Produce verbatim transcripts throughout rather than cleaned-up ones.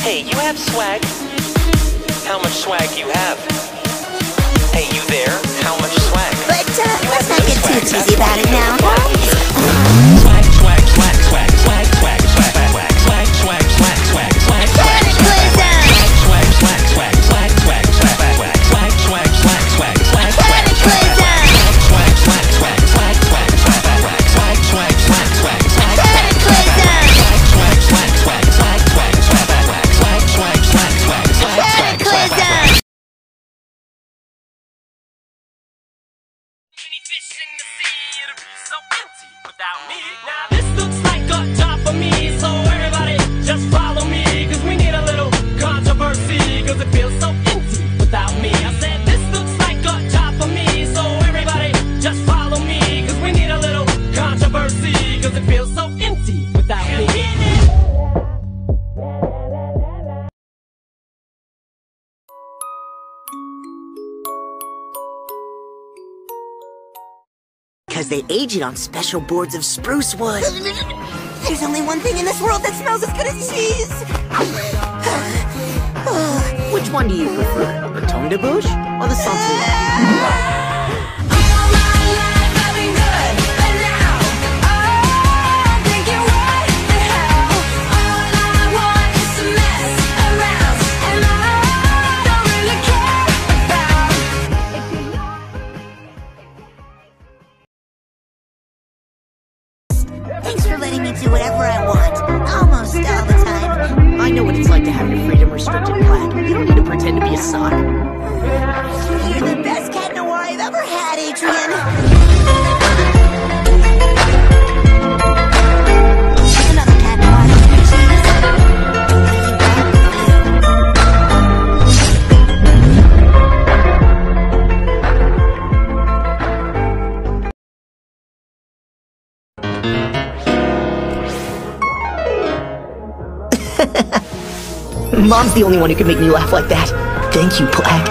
Hey, you have swag? How much swag you have? Hey, you there? How much swag? But, uh, let's not get too cheesy about it now, huh? Swag, swag, swag, swag, swag, swag, swag, swag, swag, swag, swag, swag, swag, Cataclysm! swag, swag, swag, swag, swag, swag, swag, swag, swag, swag, swag, swag, Cataclysm! swag, swag, swag, swag, swag, swag, swag, swag, swag, swag, swag, Cataclysm! swag, swag, swag, swag, swag, swag, swag, swag, swag, swag, swag, Cataclysm! Many fish in the sea, it'll be so empty without me. Now this looks like a job for me, so everybody just follow me, cause we need a little controversy, cause it feels so empty without me. I said this looks like a job for me, so everybody just follow me, cause we need a little controversy, cause it feels so empty without me. Because they age it on special boards of spruce wood. There's only one thing in this world that smells as good as cheese. Which one do you prefer, the Tom de Bouche or the Santé? Thanks for letting me do whatever I want, almost all the time. I know what it's like to have your freedom restricted, Black. You don't need to pretend to be a sock. You're the best cat noir I've ever had, Adrian. Another cat noir. Mom's the only one who can make me laugh like that. Thank you, Black.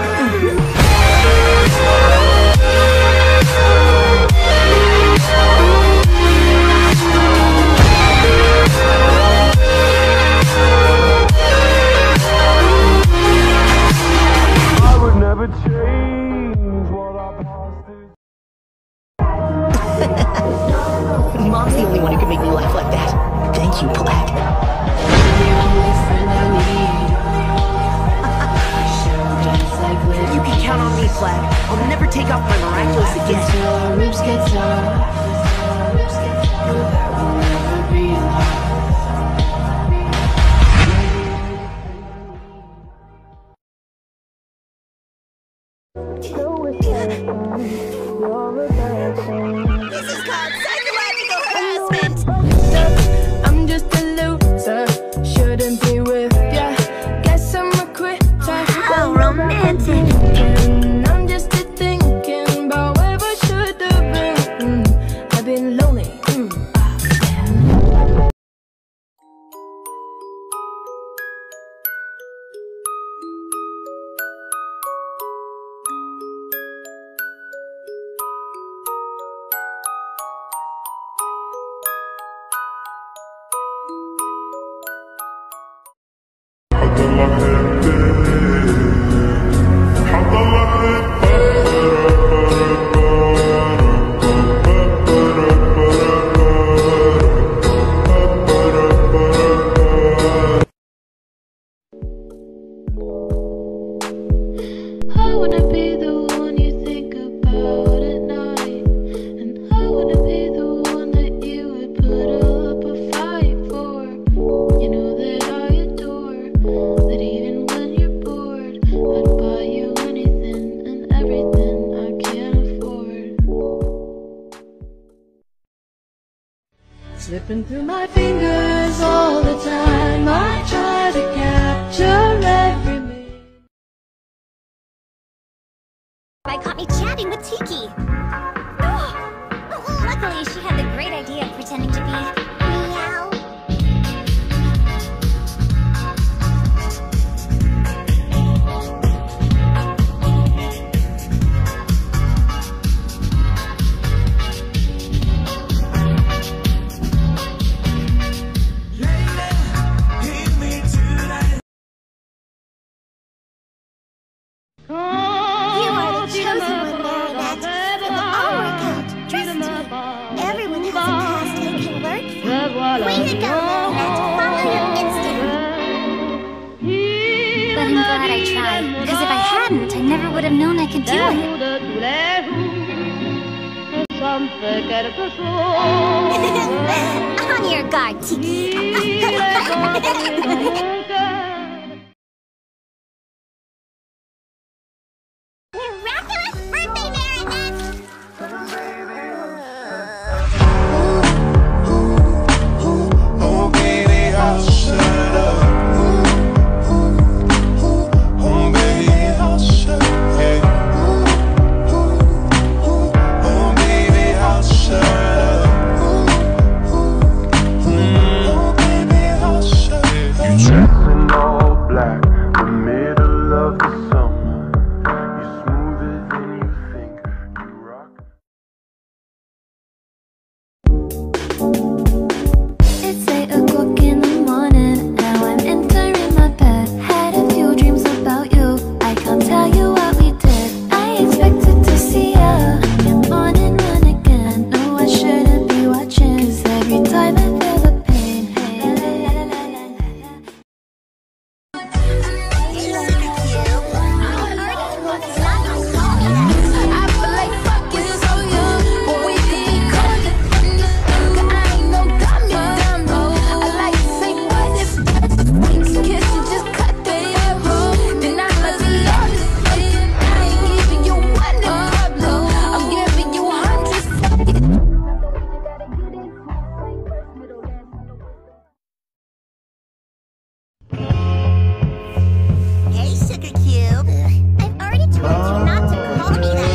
I would never change what our past is. Mom's the only one who can make me laugh like that. Thank you, Black. You can count on me, Black. I'll never take off my miraculous again. This is called psychological harassment. I'm just a loser, shouldn't be with ya. Guess I'm a quitter. How romantic. And I'm just a thinking about where I should have been. Mm, I've been lonely. Mm, ah, yeah. I wanna be the one you think about at night, and I wanna be the one that you would put up a fight for. You know that I adore, that even when you're bored, I'd buy you anything and everything I can't afford. Slipping through my fingers all the time, I try to capture every minute. I caught me chatting with Tiki. Luckily, she had the great idea of pretending to be Way to go, Marinette. Follow your instinct. But I'm glad I tried, because if I hadn't, I never would have known I could do it. On your guard, Tiki. Miraculous birthday, Marinette! Oh baby, I'll shut up. Oh baby, I'll shut up. Oh baby, I'll shut up. Oh baby, I'll shut up. You dress in all black, the middle of the summer. You're smoother than you think. You rock. It's eight o'clock in the morning. Now I'm entering my bed. Had a few dreams about you. I can't tell you what we did. I expected to see ya on your morning run again. No, I shouldn't be watching, 'cause every time I feel the pain. I feel like fucking so young, but we did call it. 'Cause I ain't no dummy, dummy. I like to say what if kiss and just cut the arrow. Then I must be honest. I ain't giving you one in public. I'm giving you hundreds. Hey, Sugar Cube. I've already told you not to call me that.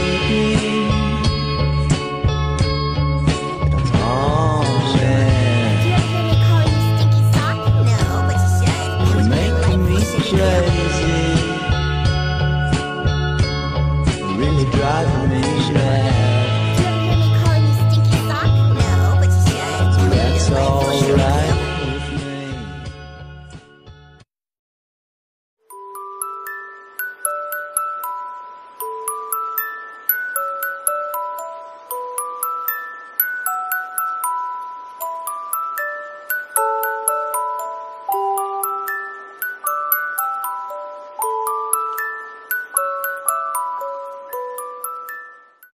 Oh, Do you ever hear me call you Stinky Sock? No, but you should. It was man, really making me like Sugar Cube. crazy. Really driving me